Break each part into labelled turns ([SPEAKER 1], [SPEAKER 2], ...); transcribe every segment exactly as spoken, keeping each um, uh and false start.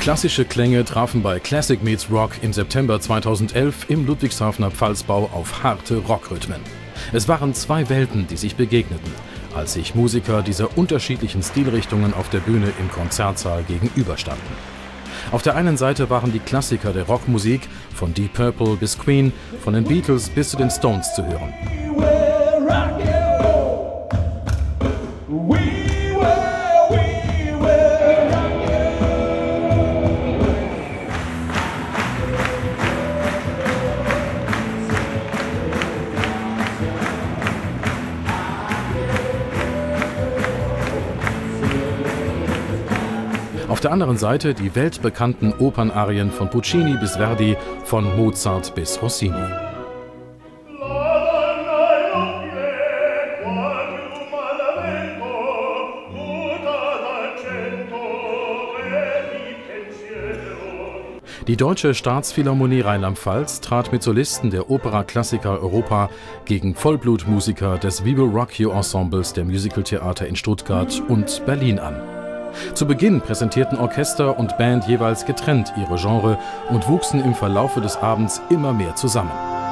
[SPEAKER 1] Klassische Klänge trafen bei Classic Meets Rock im September zweitausendelf im Ludwigshafener Pfalzbau auf harte Rockrhythmen. Es waren zwei Welten, die sich begegneten, als sich Musiker dieser unterschiedlichen Stilrichtungen auf der Bühne im Konzertsaal gegenüberstanden. Auf der einen Seite waren die Klassiker der Rockmusik, von Deep Purple bis Queen, von den Beatles bis zu den Stones zu hören. Auf der anderen Seite die weltbekannten Opernarien von Puccini bis Verdi, von Mozart bis Rossini. Die Deutsche Staatsphilharmonie Rheinland-Pfalz trat mit Solisten der Opera Classica Europa gegen Vollblutmusiker des We Will Rock You Ensembles der Musicaltheater in Stuttgart und Berlin an. Zu Beginn präsentierten Orchester und Band jeweils getrennt ihre Genre und wuchsen im Verlaufe des Abends immer mehr zusammen.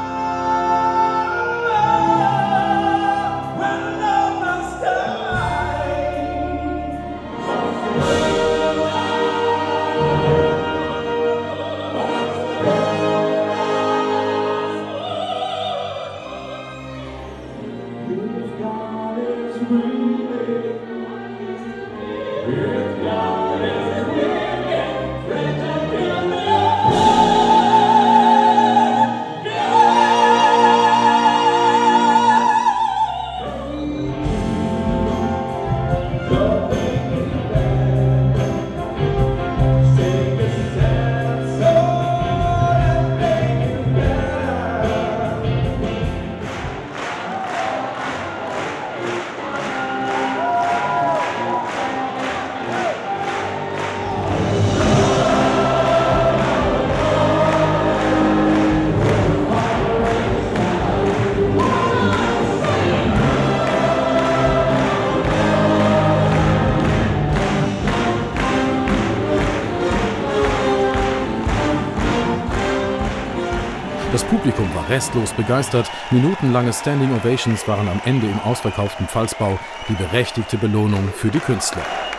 [SPEAKER 1] Das Publikum war restlos begeistert, minutenlange Standing Ovations waren am Ende im ausverkauften Pfalzbau die berechtigte Belohnung für die Künstler.